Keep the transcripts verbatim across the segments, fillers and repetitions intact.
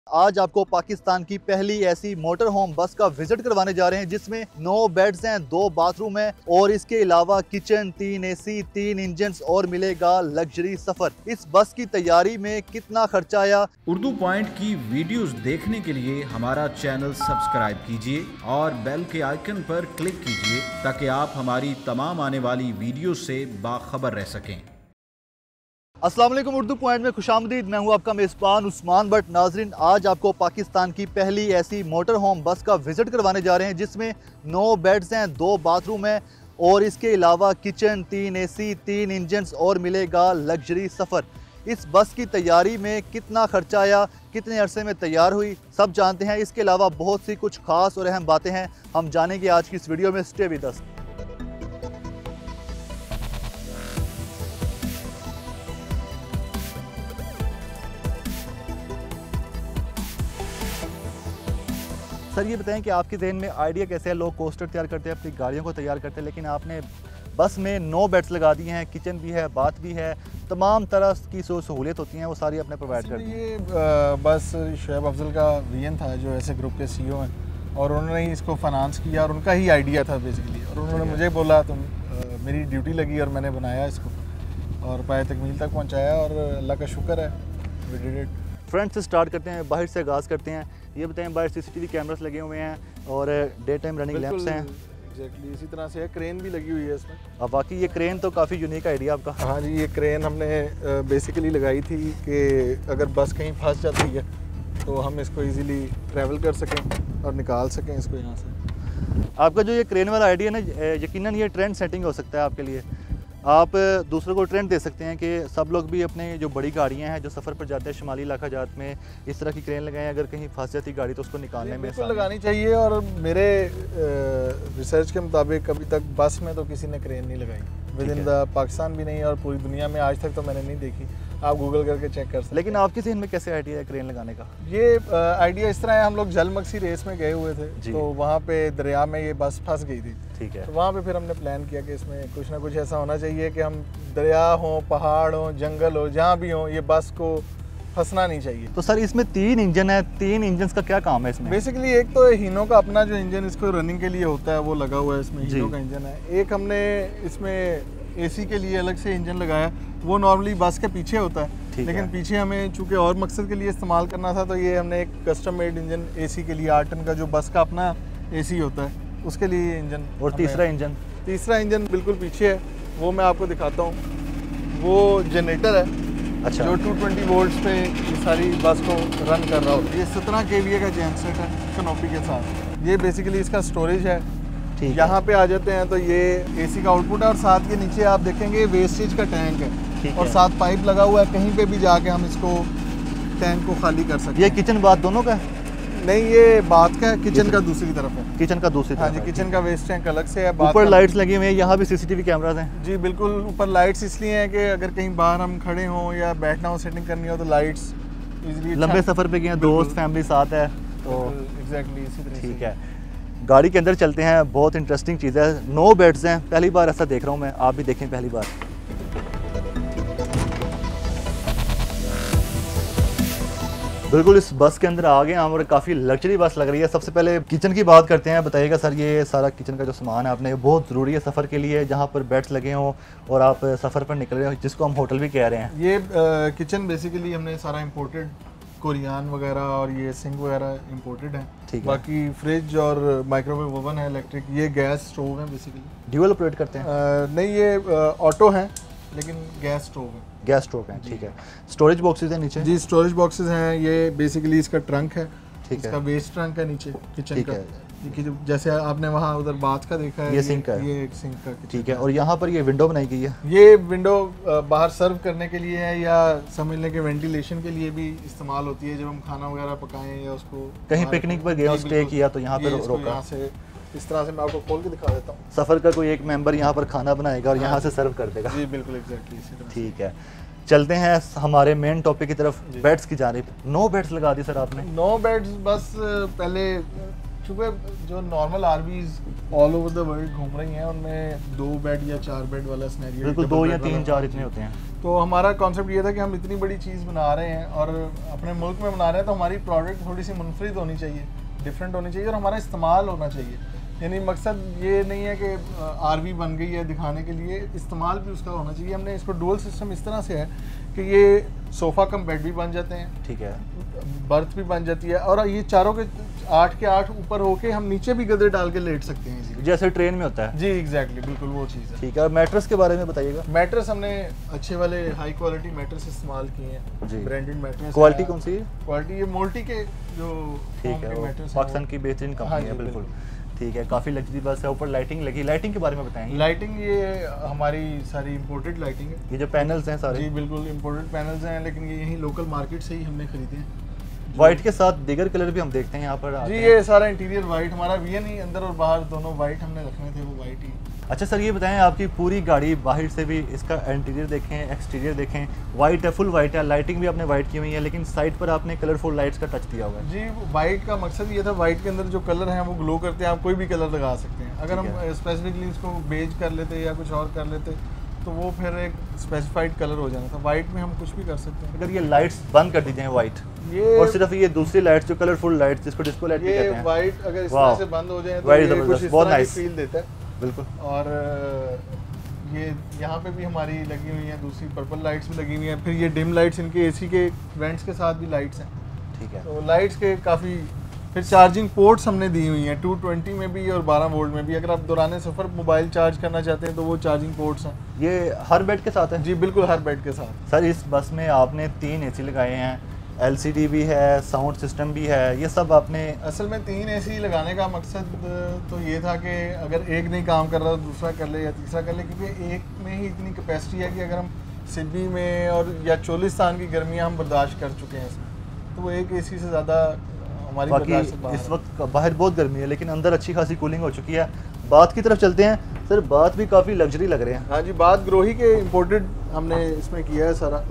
आज आपको पाकिस्तान की पहली ऐसी मोटर होम बस का विजिट करवाने जा रहे हैं जिसमें नौ बेड्स हैं, दो बाथरूम हैं और इसके अलावा किचन, तीन एसी, तीन इंजन और मिलेगा लग्जरी सफर। इस बस की तैयारी में कितना खर्चा आया। उर्दू पॉइंट की वीडियोस देखने के लिए हमारा चैनल सब्सक्राइब कीजिए और बेल के आइकन पर क्लिक कीजिए ताकि आप हमारी तमाम आने वाली वीडियो से बाखबर रह सकें। अस्सलाम वालेकुम, उर्दू पॉइंट में खुशामदीद। मैं हूं आपका मेज़बान उस्मान भट्ट। नाजरीन, आज आपको पाकिस्तान की पहली ऐसी मोटर होम बस का विजिट करवाने जा रहे हैं जिसमें नौ बेड्स हैं, दो बाथरूम हैं और इसके अलावा किचन, तीन एसी, तीन इंजन और मिलेगा लग्जरी सफ़र। इस बस की तैयारी में कितना खर्चा आया, कितने अरसे में तैयार हुई, सब जानते हैं। इसके अलावा बहुत सी कुछ खास और अहम बातें हैं, हम जानेंगे आज की इस वीडियो में। Stay with us. सर ये बताएं कि आपके जहन में आइडिया कैसे है? लोग कोस्टर तैयार करते हैं, अपनी गाड़ियों को तैयार करते हैं, लेकिन आपने बस में नौ बेड्स लगा दिए हैं, किचन भी है, बाथ भी है, तमाम तरह की जो सहूलियत होती हैं वो सारी आपने प्रोवाइड कर दी। ये बस शुएब अफजल का विजन था जो ऐसे ग्रुप के सीईओ हैं और उन्होंने ही इसको फाइनेंस किया और उनका ही आइडिया था बेसिकली। और उन्होंने मुझे बोला तुम मेरी ड्यूटी लगी और मैंने बनाया इसको और पाए तकमील तक पहुँचाया और अल्लाह का शुक्र है वी डिड इट। फ्रंट से स्टार्ट करते हैं, बाहर से आगाज़ करते हैं। ये बताएं, बाहर सीसीटीवी कैमरास लगे हुए हैं और डे टाइम रनिंग लैंप्स हैं। एग्जैक्टली इसी तरह से है, क्रेन भी लगी हुई है इसमें। अब वाकई ये क्रेन तो काफ़ी यूनिक आइडिया आपका। हाँ जी, ये क्रेन हमने बेसिकली लगाई थी कि अगर बस कहीं फंस जाती है तो हम इसको इजीली ट्रैवल कर सकें और निकाल सकें इसको यहाँ से। आपका जो ये क्रेन वाला आइडिया ना, यकीनन ये ट्रेंड सेटिंग हो सकता है आपके लिए। आप दूसरों को ट्रेंड दे सकते हैं कि सब लोग भी अपने जो बड़ी गाड़ियां हैं जो सफ़र पर जाते हैं शुमाली इलाका जात में, इस तरह की क्रेन लगाएं। अगर कहीं फंस जाती गाड़ी तो उसको निकालने में बिल्कुल लगानी चाहिए। और मेरे रिसर्च के मुताबिक अभी तक बस में तो किसी ने क्रेन नहीं लगाई विद इन द पाकिस्तान भी नहीं और पूरी दुनिया में आज तक तो मैंने नहीं देखी। आप गूगल करके चेक कर सकते। लेकिन आपके जहन में कैसे आइडिया है क्रेन लगाने का? ये आइडिया इस तरह है, हम लोग जलमक्सी रेस में गए हुए थे तो वहाँ पे दरिया में ये बस फंस गई थी। ठीक है। तो वहाँ पे फिर हमने प्लान किया कि इसमें कुछ ना कुछ ऐसा होना चाहिए कि हम दरिया हो, पहाड़ हो, जंगल हो, जहाँ भी हो, ये बस को फंसना नहीं चाहिए। तो सर इसमें तीन इंजन है, तीन इंजन का क्या काम है इसमें? बेसिकली एक तो हीनो का अपना जो इंजन इसको रनिंग के लिए होता है वो लगा हुआ है इसमें, हीनो का इंजन है। एक हमने इसमें एसी के लिए अलग से इंजन लगाया, वो नॉर्मली बस के पीछे होता है, लेकिन पीछे हमें चूंकि और मकसद के लिए इस्तेमाल करना था तो ये हमने एक कस्टम मेड इंजन एसी के लिए, आर टन का जो बस का अपना एसी होता है उसके लिए इंजन। और तीसरा इंजन? तीसरा इंजन बिल्कुल पीछे है, वो मैं आपको दिखाता हूँ। वो जनरेटर है, अच्छा, जो टू ट्वेंटी वोल्ट्स पे ये सारी बस को रन कर रहा होता है। ये सत्रह केवीए का जेनसेट है कनोपी के साथ। ये बेसिकली इसका स्टोरेज है। यहाँ पे आ जाते हैं तो ये एसी का आउटपुट है और साथ के नीचे आप देखेंगे वेस्टेज का टैंक है और साथ पाइप लगा हुआ है, कहीं पे भी जाके हम इसको टैंक को खाली कर सकते हैं। ये किचन बाथ दोनों का है? नहीं, ये बाथ का है, किचन का दूसरी तरफ है। किचन का दूसरी तरफ? हाँ जी, किचन का वेस्ट टैंक अलग से है। ऊपर लाइट्स लगी हुई हैं, यहाँ भी सीसीटीवी कैमरास हैं? जी बिल्कुल, ऊपर लाइट्स इसलिए हैं कि अगर कहीं बाहर हम खड़े हों या बैठना हो, सेटिंग करनी हो तो लाइट्स इजीली। लंबे सफ़र पे गए, दोस्त फैमिली साथ है तो एग्जैक्टली इसी तरह। ठीक है, गाड़ी के अंदर चलते हैं। बहुत इंटरेस्टिंग चीज़ है, नौ बेड्स हैं, पहली बार ऐसा देख रहा हूँ मैं, आप भी देखें पहली बार। बिल्कुल इस बस के अंदर आ गए हम और काफ़ी लग्जरी बस लग रही है। सबसे पहले किचन की बात करते हैं। बताइएगा सर, ये सारा किचन का जो सामान है आपने बहुत ज़रूरी है सफ़र के लिए, जहाँ पर बेड्स लगे हों और आप सफ़र पर निकल रहे हो, जिसको हम होटल भी कह रहे हैं। ये आ, किचन बेसिकली हमने सारा इम्पोर्टेड, कोरियान वगैरह और ये सिंक वगैरह इम्पोर्टेड है। ठीक है। बाकी फ्रिज और माइक्रोवेव ओवन है इलेक्ट्रिक। ये गैस स्टोव है बेसिकली। ड्यूअल ऑपरेट करते हैं? आ, नहीं, ये ऑटो है लेकिन गैस स्टोव है। गैस स्टोव है, ठीक है। स्टोरेज बॉक्सेस हैं नीचे? जी, स्टोरेज बॉक्सेस हैं। ये बेसिकली इसका ट्रंक है, ठीक है। इसका वेस्ट ट्रंक है नीचे किचन का। देखिए जैसे आपने वहाँ उधर बाथ का देखा है, ये सिंक है, ये एक सिंक का, ठीक है। और यहाँ पर ये विंडो बनाई गई है? ये विंडो बाहर सर्व करने के लिए है या समझ लें कि वेंटिलेशन के लिए भी इस्तेमाल होती है। जब हम खाना वगैरह पकाएं या उसको कहीं पिकनिक पर गए, स्टे किया तो यहाँ पर रोका। यहाँ से इस तरह से मैं आपको खोल के दिखा देता हूँ। सफ़र का कोई एक मेंबर यहाँ पर खाना बनाएगा और यहाँ से सर्व कर देगा? जी बिल्कुल, एग्जैक्टली इसी तरह। ठीक है, चलते हैं हमारे मेन टॉपिक की तरफ, बेड्स की जानिब। नौ बेड्स लगा दी सर आपने? नौ बेड्स बस पहले चूँकि जो normal RVs all over the world घूम रही हैं उनमें दो बेड या चार बेड वाला सिनेरियो, बिल्कुल दो या तीन चार इतने होते हैं। तो हमारा कॉन्सेप्ट ये था कि हम इतनी बड़ी चीज़ बना रहे हैं और अपने मुल्क में बना रहे हैं, तो हमारी प्रोडक्ट थोड़ी सी मुनफरिद होनी चाहिए, डिफरेंट होनी चाहिए और हमारा इस्तेमाल होना चाहिए। यानी मकसद ये नहीं है कि आरवी बन गई है दिखाने के लिए, इस्तेमाल भी उसका होना चाहिए। हमने इसको डुअल सिस्टम इस तरह से है कि ये सोफ़ा कम बेड भी बन जाते हैं, ठीक है, बर्थ भी बन जाती है, और ये चारों के आठ के आठ ऊपर होके हम नीचे भी गद्दे डाल के लेट सकते हैं इजीली, जैसे ट्रेन में होता है। जी एग्जैक्टली, बिल्कुल वो चीज़ है। ठीक है, और मैट्रेस के बारे में बताइएगा। मैट्रेस हमने अच्छे वाले हाई क्वालिटी मैट्रेस इस्तेमाल किए हैं जी, ब्रांडेड मैट्रेस। क्वालिटी कौन सी है? क्वालिटी ये मोल्टी के जो ठीक है, पाकिस्तान की बेहतरीन कंपनी है, बिल्कुल ठीक है। काफ़ी लग्जरी बस है, ऊपर लाइटिंग लगी। लाइटिंग के बारे में बताएं। लाइटिंग ये हमारी सारी इंपोर्टेड लाइटिंग है। ये जो पैनल्स हैं सारे? जी बिल्कुल इंपोर्टेड पैनल्स हैं, लेकिन ये यहीं लोकल मार्केट से ही हमने खरीदे हैं। वाइट के साथ दीगर कलर भी हम देखते हैं यहाँ पर जी, ये सारा इंटीरियर वाइट हमारा भी है, नहीं अंदर और बाहर दोनों वाइट हमने रखने थे, वो वाइट ही। अच्छा सर, ये बताएं आपकी पूरी गाड़ी बाहर से भी इसका इंटीरियर देखें, एक्सटीरियर देखें, वाइट है, फुल वाइट है, लाइटिंग भी आपने वाइट की हुई है, लेकिन साइड पर आपने कलरफुल लाइट्स का टच दिया हुआ है। जी, वाइट का मकसद ये था, वाइट के अंदर जो कलर हैं वो ग्लो करते हैं, आप कोई भी कलर लगा सकते हैं। अगर हम स्पेसिफिकली इसको बेज कर लेते या कुछ और कर लेते तो वो फिर एक स्पेसिफाइड कलर हो जाना था। वाइट में हम कुछ भी कर सकते हैं। अगर ये लाइट्स बंद कर दी जाएं वाइट, ये और सिर्फ ये दूसरी लाइट्स जो कलरफुल लाइट्स जिसको डिस्को लाइट भी कहते हैं, वाइट अगर इस तरह से बंद हो जाए तो ये कुछ इस तरह की फील देता है। बिल्कुल। और ये यहाँ पे भी हमारी लगी हुई है, दूसरी पर्पल लाइट्स भी लगी हुई हैं। फिर ये डिम लाइट्स इनके एसी के वेंट्स के साथ भी लाइट्स हैं। ठीक है, तो लाइट्स के काफ़ी। फिर चार्जिंग पोर्ट्स हमने दी हुई हैं, टू ट्वेंटी में भी और बारह वोल्ट में भी। अगर आप दौरान सफ़र मोबाइल चार्ज करना चाहते हैं तो वो चार्जिंग पोर्ट्स हैं। ये हर बेड के साथ है? जी बिल्कुल, हर बेड के साथ। सर इस बस में आपने तीन एसी लगाए हैं, एलसीडी भी है, साउंड सिस्टम भी है, ये सब आपने? असल में तीन एसी लगाने का मकसद तो ये था कि अगर एक नहीं काम कर रहा तो दूसरा कर ले या तीसरा कर ले, क्योंकि एक में ही इतनी कैपेसिटी है कि अगर हम सिडनी में और या चोलिस्तान की गर्मियाँ हम बर्दाश्त कर चुके हैं इसमें, तो वो एक एसी से ज़्यादा हमारी बाकी इस वक्त बाहर बहुत गर्मी है, लेकिन अंदर अच्छी खासी कूलिंग हो चुकी है। बात की तरफ चलते हैं सर, बात भी काफ़ी लग्जरी लग रहे हैं। हाँ जी, बात ग्रोही के इम्पोर्टेड हमने इसमें किया है, सारा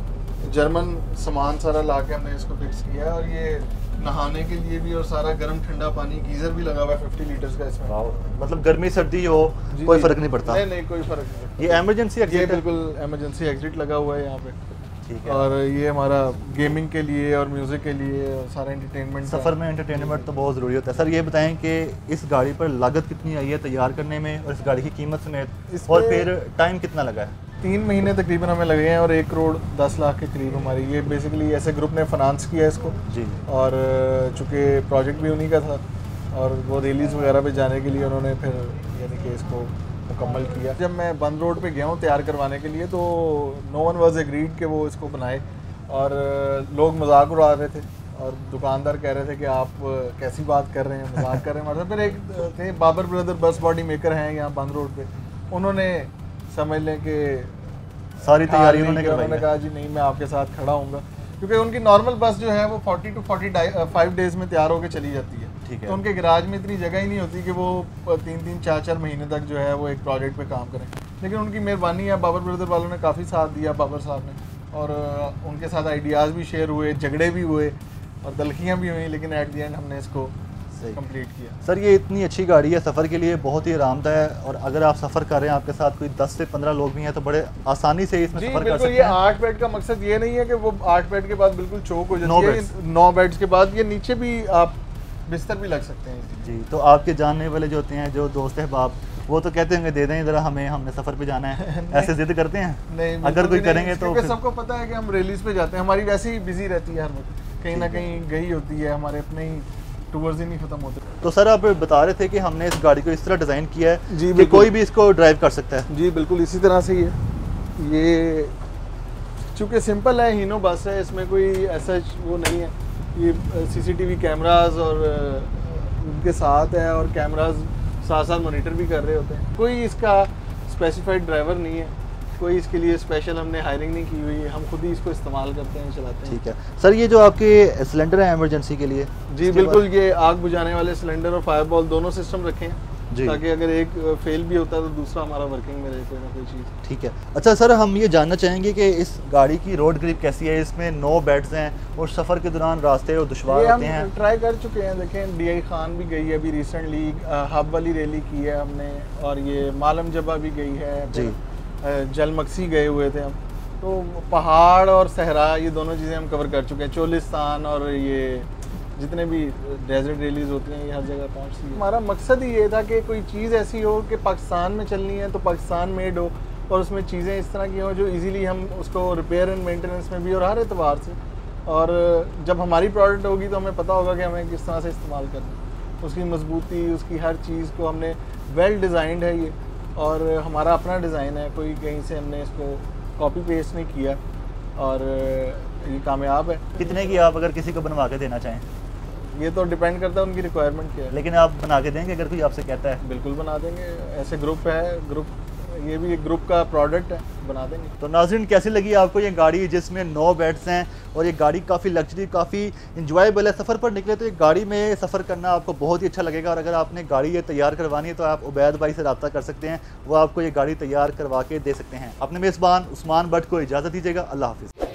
जर्मन सामान सारा ला के हमने इसको फिक्स किया है। और ये नहाने के लिए भी और सारा गर्म ठंडा पानी, गीज़र भी लगा हुआ है फिफ्टी लीटर्स का इसमें। मतलब गर्मी सर्दी हो कोई फ़र्क नहीं पड़ता? नहीं नहीं, कोई फ़र्क नहीं। ये एमरजेंसी एग्जिट? ये बिल्कुल एमरजेंसी एग्जिट लगा हुआ है यहाँ पे। ठीक है। और ये हमारा गेमिंग के लिए और म्यूज़िक के लिए और सारा एंटरटेनमेंट, सफ़र में एंटरटेनमेंट तो बहुत ज़रूरी होता है। सर ये बताएं कि इस गाड़ी पर लागत कितनी आई है तैयार करने में, और इस गाड़ी की कीमत समेत, और फिर टाइम कितना लगा है? तीन महीने तकरीबन हमें लगे हैं और एक करोड़ दस लाख के करीब हमारी। ये बेसिकली ऐसे ग्रुप ने फाइनेंस किया है इसको जी, और चूँकि प्रोजेक्ट भी उन्हीं का था और वो रिलीज़ वगैरह पे जाने के लिए उन्होंने फिर यानी कि इसको मुकम्मल किया। जब मैं बंद रोड पे गया हूँ तैयार करवाने के लिए, तो नो वन वाज एग्रीड कि वो इसको बनाए, और लोग मजाक उड़ा रहे थे और दुकानदार कह रहे थे कि आप कैसी बात कर रहे हैं, मजाक कर रहे हैं हमारे। फिर एक थे Babar brother bus body maker हैं यहाँ बंद रोड पे, उन्होंने समझ लें कि सारी तैयारी उन्होंने उन्होंने कहा जी नहीं मैं आपके साथ खड़ा हूँगा, क्योंकि उनकी नॉर्मल बस जो है वो forty two forty five days में तैयार होकर चली जाती है। ठीक है। तो उनके गैराज में इतनी जगह ही नहीं होती कि वो तीन तीन चार चार महीने तक जो है वो एक प्रोजेक्ट पे काम करें, लेकिन उनकी मेहरबानी है, बाबर ब्रदर वालों ने काफ़ी साथ दिया बाबर साहब ने, और उनके साथ आइडियाज़ भी शेयर हुए, झगड़े भी हुए और तलखियाँ भी हुई, लेकिन एट दी एंड हमने इसको कंप्लीट किया। सर ये इतनी अच्छी गाड़ी है, सफ़र के लिए बहुत ही आरामदायक है, और अगर आप सफ़र कर रहे हैं आपके साथ कोई दस से पंद्रह लोग भी हैं तो बड़े आसानी से इसमें सफ़र कर सकते हैं। ये आठ बेड का मकसद ये नहीं है कि वो आठ बेड के बाद बिल्कुल चौक हो जाती है, नौ बेड्स के बाद ये नीचे भी आप बिस्तर भी लग सकते हैं जी। तो आपके जानने वाले जो होते हैं, जो दोस्त अहबाब, वो तो कहते होंगे दे दें ज़रा हमें, हमने सफ़र पे जाना है, ऐसे जिद करते हैं? नहीं, अगर कोई करेंगे तो सबको पता है कि हम रिलीज पे जाते हैं, हमारी वैसे ही बिजी रहती है हर वक्त, कहीं ना कहीं गई होती है, हमारे अपने ही टूर्स ही नहीं खत्म होते। तो सर आप बता रहे थे कि हमने इस गाड़ी को इस तरह डिज़ाइन किया है जी कि कोई भी इसको ड्राइव कर सकता है? जी बिल्कुल इसी तरह से ही है। ये चूँकि सिंपल है, हीनो बस है, इसमें कोई ऐसा वो नहीं है। ये सीसीटीवी कैमरास और उनके साथ है, और कैमरास साथ साथ मॉनिटर भी कर रहे होते हैं। कोई इसका स्पेसिफाइड ड्राइवर नहीं है, कोई इसके लिए स्पेशल हमने हायरिंग नहीं की हुई है, हम खुद ही इसको इस्तेमाल करते हैं, चलाते हैं। ठीक है सर, ये जो आपके सिलेंडर है इमरजेंसी के लिए? जी बिल्कुल, ये आग बुझाने वाले सिलेंडर और फायरबॉल दोनों सिस्टम रखे हैं ताकि अगर एक फेल भी होता है तो दूसरा हमारा वर्किंग में रहे, कोई ना कोई चीज़। ठीक है। अच्छा सर, हम ये जानना चाहेंगे कि इस गाड़ी की रोड ग्रिप कैसी है? इसमें नौ बेड्स हैं और सफ़र के दौरान रास्ते और दुश्वार होते हैं। हम ट्राई कर चुके हैं, देखें डी आई खान भी गई है अभी रिसेंटली, हब वाली रैली की है हमने, और ये मालम जबा भी गई है जी, जलमक्सी गए हुए थे हम, तो पहाड़ और सहरा ये दोनों चीज़ें हम कवर कर चुके हैं। चोलिस्तान और ये जितने भी डेजर्ट रैलीज होती हैं ये हर जगह पहुँचती है। हमारा मकसद ही ये था कि कोई चीज़ ऐसी हो कि पाकिस्तान में चलनी है तो पाकिस्तान मेड हो, और उसमें चीज़ें इस तरह की हों जो इजीली हम उसको रिपेयर एंड मेंटेनेंस में भी और हर एतबार से, और जब हमारी प्रोडक्ट होगी तो हमें पता होगा कि हमें किस तरह से इस्तेमाल करना है। उसकी मजबूती, उसकी हर चीज़ को हमने वेल डिज़ाइंड है ये, और हमारा अपना डिज़ाइन है, कोई कहीं से हमने इसको कॉपी पेस्ट नहीं किया, और ये कामयाब है। कितने की आप अगर किसी को बनवा के देना चाहें? ये तो डिपेंड करता है उनकी रिक्वायरमेंट क्या है। लेकिन आप बना के देंगे अगर कोई आपसे कहता है? बिल्कुल बना देंगे, ऐसे ग्रुप है, ग्रुप ये भी एक ग्रुप का प्रोडक्ट है, बना देंगे। तो नाज़रीन, कैसी लगी आपको ये गाड़ी जिसमें नौ बेड्स हैं और ये गाड़ी काफ़ी लग्जरी, काफ़ी इंजॉयबल है? सफ़र पर निकले तो ये गाड़ी में सफ़र करना आपको बहुत ही अच्छा लगेगा। और अगर आपने गाड़ी ये तैयार करवानी है तो आप उबैद भाई से रब्ता कर सकते हैं, वो आपको ये गाड़ी तैयार करवा के दे सकते हैं। अपने मेज़बान उस्मान भट्ट को इजाज़त दीजिएगा। अल्लाह हाफ़िज़।